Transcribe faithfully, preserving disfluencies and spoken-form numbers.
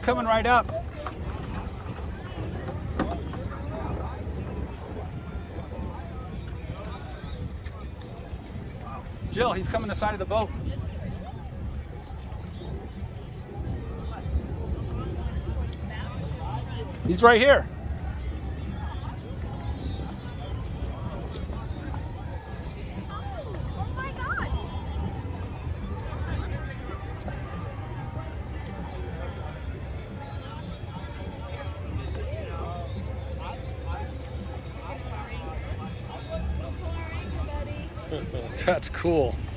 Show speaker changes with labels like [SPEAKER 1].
[SPEAKER 1] coming right up. Jill, he's coming to the side of the boat. He's right here.
[SPEAKER 2] Oh my God.
[SPEAKER 1] That's cool.